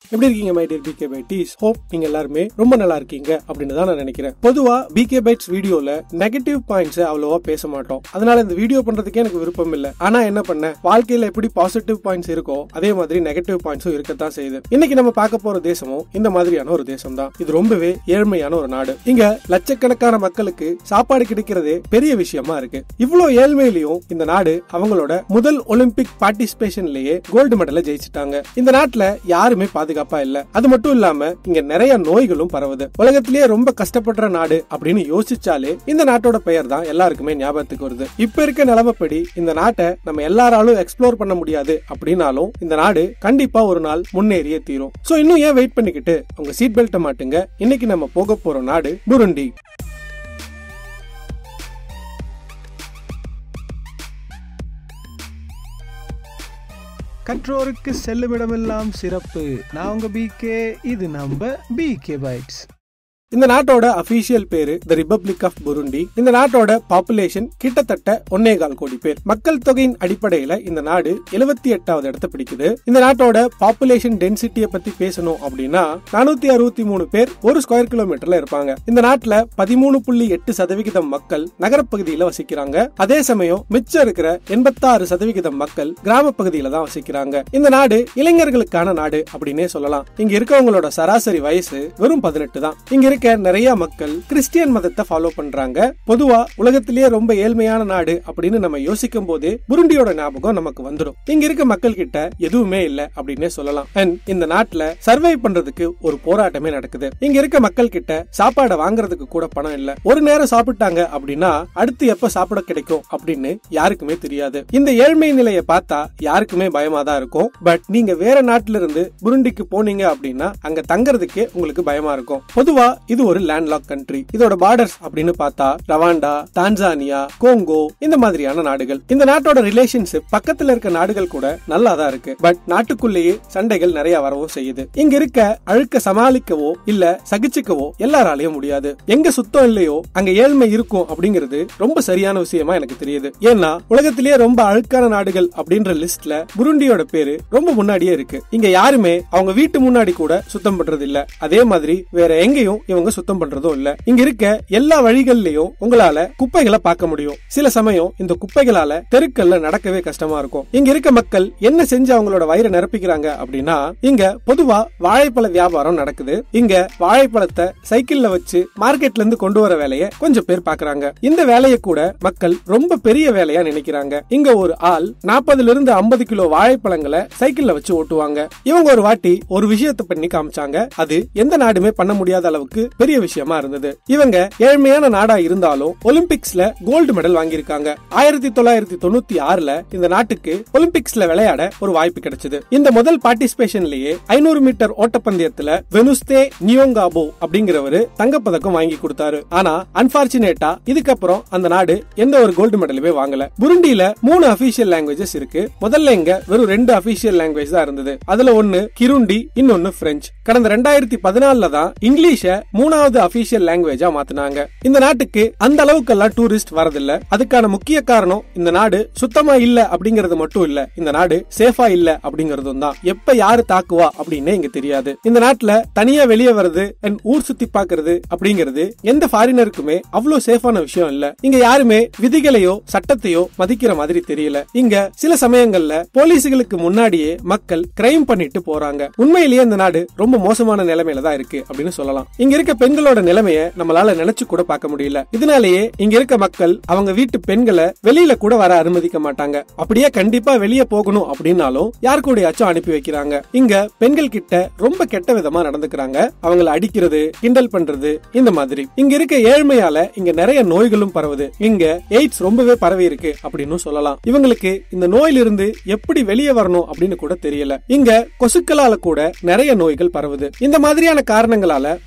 எப்படி இருக்கீங்க my dear BKbytes? Hope நீங்க எல்லாருமே ரொம்ப நல்லா இருக்கீங்க அப்படின்னு தான் நான் நினைக்கிறேன். பொதுவா BKbytes வீடியோல நெகட்டிவ் பாயிண்ட்ஸ் அவ்வளவா பேச மாட்டோம். அதனால இந்த வீடியோ பண்றதுக்கே எனக்கு விருப்பம் இல்ல. ஆனா என்ன பண்ண, வாழ்க்கையில எப்படி பாசிட்டிவ் பாயிண்ட்ஸ் இருக்கோ அதே மாதிரி நெகட்டிவ் பாயிண்ட்ஸும் இருக்கத்தான் செய்யுது. இன்னைக்கு நம்ம பார்க்க போற தேசமும் இந்த மாதிரியான ஒரு தேசம் தான். இது ரொம்பவே ஏழ்மையான ஒரு நாடு. இங்க லட்சக்கணக்கான மக்களுக்கு சாப்பாடு கிடைக்கிறதே பெரிய விஷயமா இருக்கு. இவ்வளவு ஏழ்மையிலையும் இந்த நாடு அவங்களோட முதல் ஒலிம்பிக் பார்ட்டிசிபேஷன்லயே கோல்டு மெடலை ஜெயிச்சிட்டாங்க. இந்த நாட்டுல யாருமே பாதுகாப்பா இல்ல. அது மட்டும் இல்லாம இங்க நிறைய நோய்களும் பரவுது. உலகத்திலேயே ரொம்ப கஷ்டப்படுற நாடு அப்படின்னு யோசிச்சாலே இந்த நாட்டோட பெயர் தான் எல்லாருக்குமே ஞாபகத்துக்கு வருது. இப்ப இருக்க நிலைமைப்படி இந்த நாட்டை நம்ம எல்லாராலும் எக்ஸ்ப்ளோர் பண்ண முடியாது அப்படின்னாலும் இந்த நாடு கண்டிப்பா ஒரு நாள் முன்னேறியே தீரும். சோ இன்னும் ஏன் வெயிட் பண்ணிக்கிட்டு உங்க சீட் பெல்ட்டை மாட்டுங்க. இன்னைக்கு நம்ம போக போற நாடு புருண்டி. கற்றோருக்கு செல்லுமிடமெல்லாம் சிறப்பு. நான் உங்க BK, இது நம்ம BKbytes. இந்த நாட்டோட அபிஷியல் பேரு தி ரிபப்ளிக் ஆஃப் புருண்டி. இந்த நாட்டோட பாப்புலேஷன் கிட்டத்தட்ட 1.25 கோடி பேர். மக்கள் தொகையின் அடிப்படையில இந்த நாடு 78வது இடத்தை பிடிக்குது. இந்த நாட்டோட பாப்புலேஷன் டென்சிட்டியை பத்தி பேசணும் அப்படின்னா 463 பேர் ஒரு ஸ்கொயர் கிலோமீட்டர்ல இருப்பாங்க. இந்த நாட்டுல 13.8% மக்கள் நகரப்பகுதியில வசிக்கிறாங்க. அதே சமயம் மிச்சம் இருக்கிற 86% மக்கள் கிராம பகுதியில தான் வசிக்கிறாங்க. இந்த நாடு இளைஞர்களுக்கான நாடு அப்படின்னே சொல்லலாம். இங்க இருக்கவங்களோட சராசரி வயசு வெறும் 18 தான். இங்க இருக்க நிறைய மக்கள் கிறிஸ்டியன் மதத்தை ஃபாலோ பண்றாங்க. பொதுவா உலகத்திலேயே ரொம்ப ஏழ்மையான நாடு அப்படின்னு நம்ம யோசிக்கும் போது புருண்டியோட ஞாபகம் நமக்கு வந்துடும். இங்க இருக்க மக்கள் கிட்ட எதுவுமே இல்ல அப்படின்னே சொல்லலாம். இந்த நாட்டுல சர்வை பண்றதுக்கு ஒரு போராட்டமே நடக்குது. இங்க இருக்க மக்கள் கிட்ட சாப்பாடை வாங்குறதுக்கு கூட பணம் இல்ல. ஒரு நேரம் சாப்பிட்டாங்க அப்படின்னா அடுத்து எப்ப சாப்பிட கிடைக்கும் அப்படின்னு யாருக்குமே தெரியாது. இந்த ஏழ்மை நிலையை பார்த்தா யாருக்குமே பயமா தான் இருக்கும். பட் நீங்க வேற நாட்டுல இருந்து புருண்டிக்கு போனீங்க அப்படின்னா அங்க தங்கறதுக்கே உங்களுக்கு பயமா இருக்கும். பொதுவா இது ஒரு லேண்ட்லாக் கண்ட்ரி. இதோட பார்டர்ஸ் அப்படின்னு பார்த்தா ரவாண்டா, தான்சானியா, கோங்கோ இந்த மாதிரியான நாடுகள். இந்த நாட்டோட ரிலேஷன்ஷிப் பக்கத்துல இருக்க நாடுகள் கூட நல்லா தான் இருக்கு. பட் நாட்டுக்குள்ளேயே சண்டைகள் நிறைய வரவும் செய்யுது. இங்க இருக்க அழுக்க சமாளிக்கவோ இல்ல சகிச்சுக்கவோ எல்லாராலையும் முடியாது. எங்க சுத்தம் இல்லையோ அங்க ஏழ்மை இருக்கும் அப்படிங்கிறது ரொம்ப சரியான விஷயமா எனக்கு தெரியுது. ஏன்னா உலகத்திலேயே ரொம்ப அழுக்கான நாடுகள் அப்படின்ற லிஸ்ட்ல புருண்டியோட பேரு ரொம்ப முன்னாடியே இருக்கு. இங்க யாருமே அவங்க வீட்டு முன்னாடி கூட சுத்தம் பண்றது இல்ல. அதே மாதிரி வேற எங்கேயும் இவங்க சுத்தம் பண்றதும் இல்ல. இங்க இருக்க எல்லா வழிகள்லயும் உங்களால குப்பைகளை பார்க்க முடியும். சில சமயம் இந்த குப்பைகளால தெருக்கள்ல நடக்கவே கஷ்டமா இருக்கும். இங்க இருக்க மக்கள் என்ன செஞ்சு அவங்களோட வயிறை நிரப்பிக்கிறாங்க அப்படின்னா இங்க பொதுவா வாழைப்பழ வியாபாரம் நடக்குது. இங்க வாழைப்பழத்தை சைக்கிள்ல வச்சு மார்க்கெட்ல இருந்து கொண்டு வர வேலையை கொஞ்சம் பேர் பாக்குறாங்க. இந்த வேலையை கூட மக்கள் ரொம்ப பெரிய வேலையா நினைக்கிறாங்க. இங்க ஒரு ஆள் 40-50 கிலோ வாழைப்பழங்களை சைக்கிள்ல வச்சு ஓட்டுவாங்க. இவங்க ஒரு வாட்டி ஒரு விஷயத்தை பண்ணி காமிச்சாங்க. அது எந்த நாடுமே பண்ண முடியாத அளவுக்கு பெரிய விஷயமா இருந்தது. இவங்க ஏழ்மையான நாடா இருந்தாலும் ஒலிம்பிக்ஸ்ல கோல்டு மெடல் வாங்கியிருக்காங்க. 1996ல இந்த நாட்டுக்கு ஒலிம்பிக்ஸ்ல விளையாட ஒரு வாய்ப்பு கிடைச்சது. இந்த முதல் பார்ட்டிசிபேஷன்லயே 500 மீட்டர் ஓட்டப்பந்தயத்துல வெனுஸ்தே நியோங்காபோ அப்படிங்கிறவரு தங்கப்பதக்கம் வாங்கி கொடுத்தாரு. ஆனா அன்பார்ச்சுனேட்டா இதுக்கப்புறம் அந்த நாடு எந்த ஒரு கோல்டு மெடலுமே வாங்கல. புருண்டியில 3 அபிஷியல் லாங்குவேஜஸ் இருக்கு. முதல்ல இங்க வெறும் 2 அபிஷியல் லாங்குவேஜ் தான் இருந்தது. அதுல ஒன்னு கிருண்டி, இன்னொன்னு பிரெஞ்சு. கடந்த 2014ல தான் இங்கிலீஷ 3வது அபிஷியல் லாங்குவேஜா மாத்தினாங்க. இந்த நாட்டுக்கு அந்த அளவுக்கெல்லாம் டூரிஸ்ட் வரதில்ல. அதுக்கான முக்கிய காரணம் இந்த நாடு சுத்தமா இல்ல அப்படிங்கறது மட்டும் இல்ல, இந்த நாடு சேஃபா இல்ல அப்படிங்கறதும் தான். எப்ப யாரு தாக்குவா அப்படின்னு இங்க தெரியாது. இந்த நாட்டுல தனியா வெளியே வருது ஊர் சுத்தி பாக்குறது அப்படிங்கிறது எந்த ஃபாரினருக்குமே அவ்வளவு சேஃபான விஷயம் இல்ல. இங்க யாருமே விதிகளையோ சட்டத்தையோ மதிக்கிற மாதிரி தெரியல. இங்க சில சமயங்கள்ல போலீஸ்களுக்கு முன்னாடியே மக்கள் கிரைம் பண்ணிட்டு போறாங்க. உண்மையிலேயே இந்த நாடு ரொம்ப மோசமான நிலைமையில தான் இருக்கு அப்படின்னு சொல்லலாம். இங்க இருக்க பெண்களோட நிலைமைய நம்மளால நினைச்சு கூட பார்க்க முடியல. இதனாலேயே இங்க இருக்க மக்கள் அவங்க வீட்டு பெண்களை வெளியில கூட வர அனுமதிக்க மாட்டாங்க. அப்படியே கண்டிப்பா வெளியே போகணும் அப்படின்னாலும் யார் கூடயாச்சும் அனுப்பி வைக்கிறாங்க. இங்க பெண்கள் கிட்ட ரொம்ப கெட்ட விதமா நடந்துக்கிறாங்க. அவங்களை அடிக்கிறது, கிண்டல் பண்றது இந்த மாதிரி. இங்க இருக்க ஏழ்மையால இங்க நிறைய நோய்களும் பரவுது. இங்க எய்ட்ஸ் ரொம்பவே பரவி இருக்கு அப்படின்னு சொல்லலாம். இவங்களுக்கு இந்த நோயிலிருந்து எப்படி வெளியே வரணும் அப்படின்னு கூட தெரியல. இங்க கொசுக்களால கூட நிறைய நோய்கள் பரவுது. இந்த மாதிரியான காரணங்களால ஒரு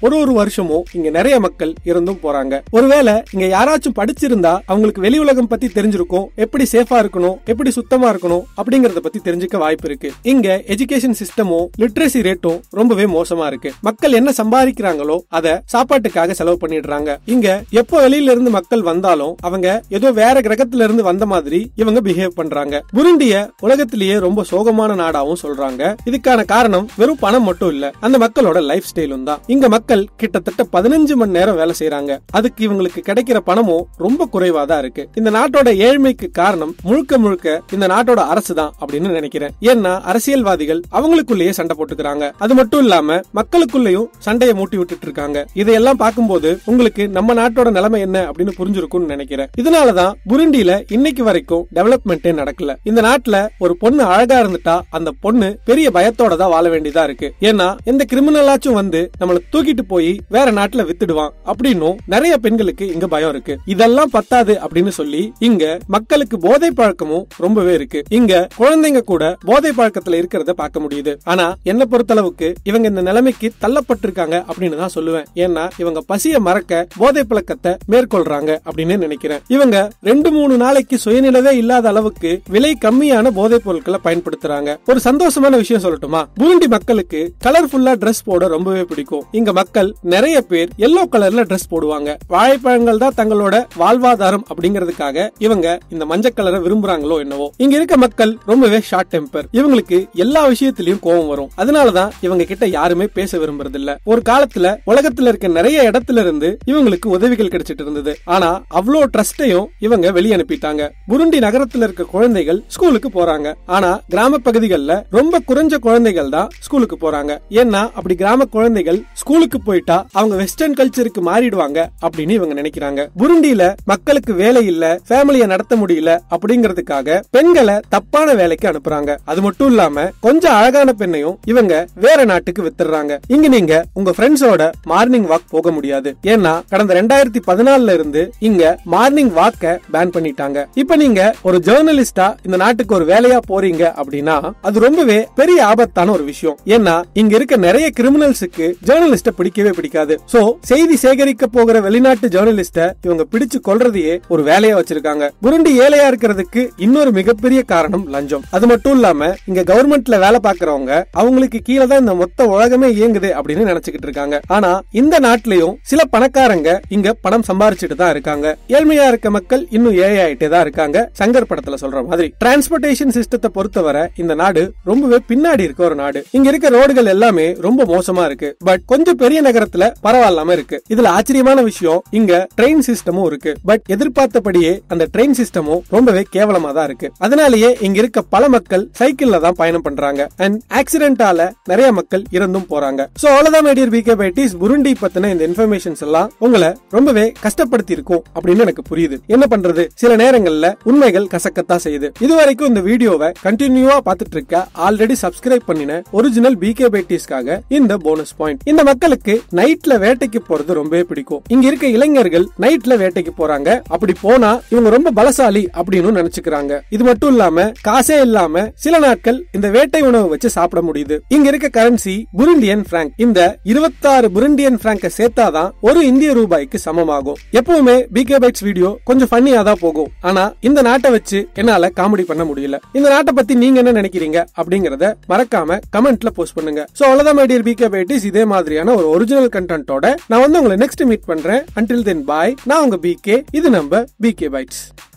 வருஷமும் இங்க நிறைய மக்கள் இருந்தும் போறாங்க. ஒருவேளை இங்க யாராச்சும் படிச்சிருந்தா அவங்களுக்கு வெளி உலகம் பத்தி தெரிஞ்சிருக்கும், எப்படி சேஃபா இருக்கணும், எப்படி சுத்தமா இருக்கணும் அப்படிங்கறத பத்தி தெரிஞ்சுக்க வாய்ப்பு இருக்கு. இங்க எஜுகேஷன் சிஸ்டமும் லிட்ரஸி ரேட்டும் ரொம்பவே மோசமா இருக்கு. மக்கள் என்ன சம்பாதிக்கிறாங்களோ அத சாப்பாட்டுக்காக செலவு பண்ணிடுறாங்க. இங்க எப்போ வெளியில இருந்து மக்கள் வந்தாலும் அவங்க ஏதோ வேற கிரகத்துல இருந்து வந்த மாதிரி இவங்க பிஹேவ் பண்றாங்க. புருண்டிய உலகத்திலேயே ரொம்ப சோகமான நாடாவும் சொல்றாங்க. இதுக்கான காரணம் வெறும் பணம் மட்டும் இல்ல, அந்த மக்களோட லைஃப் ஸ்டைலும் தான். இங்க மக்கள் கிட்டத்தட்ட 15 மணி நேரம் வேலை செய்யறாங்க. அதுக்கு இவங்களுக்கு கிடைக்கிற பணமும் ரொம்ப குறைவா தான் இருக்கு. இந்த நாட்டோட ஏழ்மைக்கு காரணம் முழுக்க முழுக்க இந்த நாட்டோட அரசு தான் அப்படின்னு நினைக்கிறேன். ஏன்னா அரசியல்வாதிகள் அவங்களுக்குள்ளேயே சண்டை போட்டுக்கிறாங்க. அது மட்டும் இல்லாம மக்களுக்குள்ளேயும் சண்டையை மூட்டி விட்டுட்டு இருக்காங்க. இதையெல்லாம் பார்க்கும்போது உங்களுக்கு நம்ம நாட்டோட நிலைமை என்ன அப்படின்னு புரிஞ்சிருக்கும்னு நினைக்கிறேன். இதனாலதான் புருண்டியில இன்னைக்கு வரைக்கும் டெவலப்மெண்டே நடக்கல. இந்த நாட்டுல ஒரு பொண்ணு அழகா இருந்துட்டா அந்த பொண்ணு பெரிய பயத்தோட தான் வாழ வேண்டியதா இருக்கு. ஏன்னா எந்த கிரிமினலாச்சும் வந்து நம்மள தூக்கிட்டு போய் வேற நாட்டுல வித்துடுவான் அப்படின்னும் நிறைய பெண்களுக்கு இங்க பயம் இருக்கு. இதெல்லாம் பத்தாது அப்படின்னு சொல்லி இங்க மக்களுக்கு போதை பழக்கமும் ரொம்பவே இருக்கு. இங்க குழந்தைங்க கூட போதை பழக்கத்துல இருக்கிறத பார்க்க முடியுது. ஆனா என்ன பொறுத்தளவுக்கு இவங்க இந்த நிலைமைக்கு தள்ளப்பட்டிருக்காங்க அப்படின்னு தான் சொல்லுவேன். ஏன்னா இவங்க பசிய மறக்க போதை பழக்கத்தை மேற்கொள்றாங்க அப்படின்னு நினைக்கிறேன். இவங்க 2-3 நாளைக்கு சுயநிலவே இல்லாத அளவுக்கு விலை கம்மியான போதைப் பொருட்களை பயன்படுத்துறாங்க. ஒரு சந்தோஷமான விஷயம் சொல்லட்டுமா? புருண்டி மக்களுக்கு கலர்ஃபுல்லா டிரெஸ் போட ரொம்பவே பிடிக்கும். இங்க மக்கள் நிறைய பேர் எல்லோ கலர்ல டிரெஸ் போடுவாங்க. வாழைப்பழங்கள் தான் தங்களோட வாழ்வாதாரம் அப்படிங்கிறதுக்காக இவங்க இந்த மஞ்சள் கலரை விரும்புறாங்களோ என்னவோ. இங்க இருக்க மக்கள் ரொம்பவே ஷார்ட் டெம்பர். இவங்களுக்கு எல்லா விஷயத்திலயும் கோபம் வரும். அதனாலதான் இவங்க கிட்ட யாருமே பேச விரும்புறது இல்ல. ஒரு காலத்துல உலகத்துல இருக்க நிறைய இடத்துல இருந்து இவங்களுக்கு உதவிகள் கிடைச்சிட்டு இருந்தது. ஆனா அவ்வளோ ட்ரஸ்டையும் இவங்க வெளியே அனுப்பிட்டாங்க. புருண்டி நகரத்துல இருக்க குழந்தைகள் ஸ்கூலுக்கு போறாங்க. ஆனா கிராம பகுதிகளில் ரொம்ப குறைஞ்ச குழந்தைகள் தான் ஸ்கூலுக்கு போறாங்க. ஏன்னா அப்படி கிராம குழந்தைகள் ஸ்கூலுக்கு போயிட்டா அவங்க வெஸ்டர்ன் கல்ச்சருக்கு மாறிடுவாங்க அப்படின்னு இவங்க நினைக்கிறாங்க. புருண்டியில மக்களுக்கு வேலை இல்ல, ஃபேமிலியை நடத்த முடியல அப்படிங்கிறதுக்காக பெண்களை தப்பான வேலைக்கு அனுப்புறாங்க. அது மட்டும் இல்லாம கொஞ்சம் அழகான பெண்ணையும் இவங்க வேற நாட்டுக்கு வித்துறாங்க. இங்க நீங்க உங்க ஃப்ரெண்ட்ஸோட மார்னிங் வாக் போக முடியாது. ஏன்னா கடந்த 2014 இருந்து இங்க மார்னிங் வாக்க பேன் பண்ணிட்டாங்க. இப்ப நீங்க ஒரு ஜேர்னலிஸ்டா இந்த நாட்டுக்கு ஒரு வேலையா போறீங்க அப்படின்னா அது ரொம்பவே பெரிய ஆபத்தான ஒரு விஷயம். ஏன்னா இங்க இருக்க நிறைய கிரிமினல்ஸுக்கு ஜேர்னலிஸ்ட பிடிக்கவே பிடிக்காது. சோ செய்தி சேகரிக்க போகிற வெளிநாட்டு ஜேர்னலிஸ்ட இவங்க பிடிச்சு கொள்றதையே ஒரு வேலையா வச்சிருக்காங்க. புருண்டி ஏழையா இருக்கிறதுக்கு இன்னொரு மிகப்பெரிய காரணம் லஞ்சம். அது மட்டும் இல்லாம இங்க கவர்மெண்ட்ல வேலை பாக்குறவங்க அவங்களுக்கு கீழே தான் இந்த மொத்த உலகமே இயங்குது அப்படின்னு நினைச்சுக்கிட்டு இருக்காங்க. ஆனா இந்த நாட்டிலையும் சில பணக்காரங்க இங்க பணம் சம்பாரிச்சுட்டு தான் இருக்காங்க. ஏழ்மையா இருக்க மக்கள் இன்னும் ஏழையாயிட்டே தான் இருக்காங்க. சங்கர் படத்துல சொல்ற மாதிரி டிரான்ஸ்போர்டேஷன் சிஸ்டத்தை பொறுத்தவரை இந்த நாடு ரொம்பவே பின்னாடி இருக்க ஒரு நாடு. இங்க இருக்க ரோடுகள் எல்லாமே ரொம்ப மோசமா இருக்கு. பட் கொஞ்சம் பெரிய நகரத்துல பரவாயில்லாம இருக்கு. இதுல ஆச்சரியமான விஷயம் இங்க ட்ரெயின் சிஸ்டமும் இருக்கு. பட் எதிர்பார்த்தபடியே அந்த ட்ரெயின் சிஸ்டமும் ரொம்பவே கேவலமா தான் இருக்கு. அதனாலேயே இங்க இருக்க பல மக்கள் சைக்கிள்ல தான் பயணம் பண்றாங்க. அண்ட் ஆக்சிடென்டால நிறைய மக்கள் இறந்தும் போறாங்க. சோ அவ்வளவுதான் மை டியர் BKbytes. புருண்டி பத்தின இந்த இன்ஃபர்மேஷன்ஸ் எல்லாம் உங்களை ரொம்பவே கஷ்டப்படுத்தி இருக்கும் அப்படின்னு எனக்கு புரியுது. என்ன பண்றது, சில நேரங்கள்ல உண்மைகள் கசக்கத்தான் செய்யுது. இதுவரைக்கும் இந்த வீடியோவை கண்டினியூவா பார்த்துட்டு இருக்க ஆல்ரெடி சப்ஸ்கிரைப் பண்ணின ஒரிஜினல் BKbytesக்காக இந்த போனஸ் பாயிண்ட். இந்த மக்களுக்கு நைட்ல வேட்டைக்கு போறது ரொம்பவே பிடிக்கும். இங்க இருக்க இளைஞர்கள் நைட்ல வேட்டைக்கு போறாங்க. அப்படி போனா இவங்க ரொம்ப பலசாலி அப்படின்னு நினைச்சுக்கிறாங்க. இது மட்டும் இல்லாம காசே இல்லாம சில நாட்கள் இந்த வேட்டை உணவு வச்சு சாப்பிட முடியுது. இங்க இருக்க கரன்சி புருண்டியன் பிராங்க். இந்த 26 புருண்டியன் பிராங்க சேர்த்தாதான் ஒரு இந்திய ரூபாய்க்கு சமமாகும். எப்பவுமே BKbytes வீடியோ கொஞ்சம் ஃபன்னியா தான் போகும். ஆனா இந்த நாட்டை வச்சு என்னால காமெடி பண்ண முடியல. இந்த நாட்டை பத்தி நீங்க என்ன நினைக்கிறீங்க அப்படிங்கறத மறக்காம கமெண்ட்ல போஸ்ட் பண்ணுங்க. சோ அவ்வளவுதான் மை டியர் BKbytes. இதே மாதிரியான ஒரு ஒரிஜினல் கண்டென்ட்டோட நான் உங்களை நெக்ஸ்ட் மீட் பண்றேன். until then bye. நான் உங்க BK. இது நம்ம BKbytes.